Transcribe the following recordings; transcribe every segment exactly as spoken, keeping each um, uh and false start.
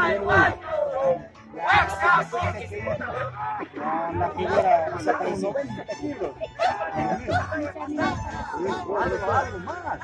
La figura saca los noventa kilos. Algo, algo más.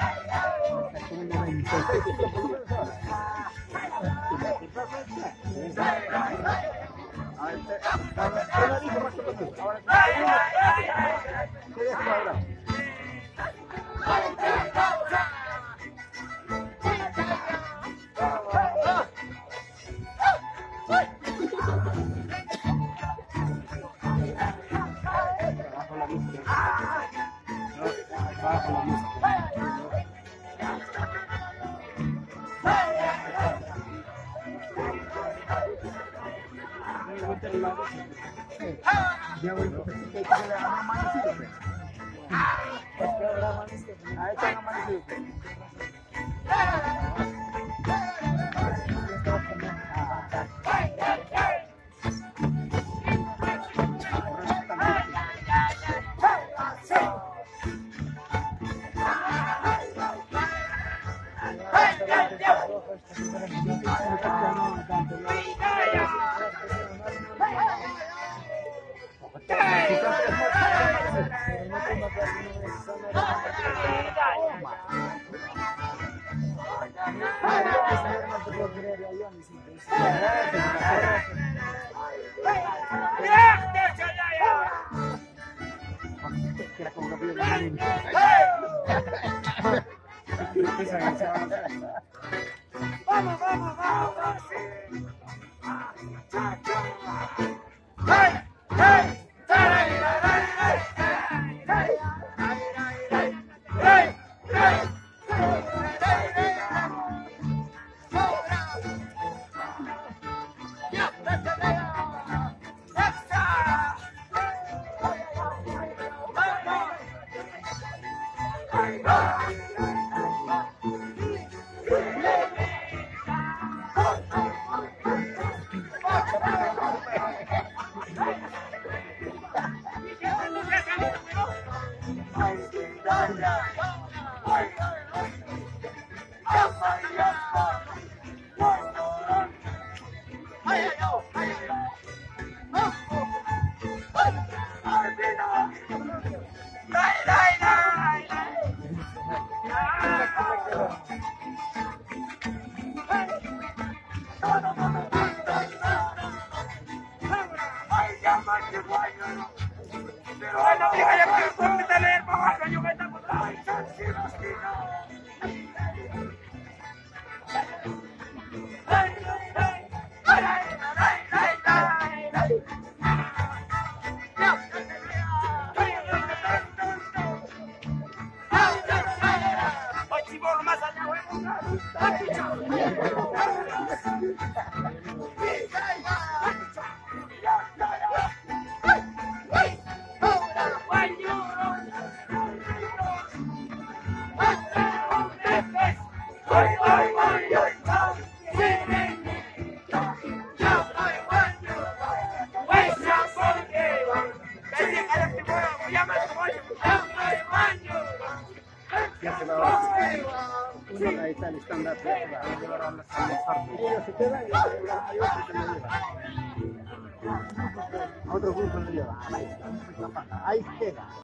Ya voy a que le hagan amanecido. A esta han amanecido. Vamos, vamos, vamos. Hey, hey. Ahí está el estándar de ellos se quedan y a otro grupo le lleva. Ahí queda.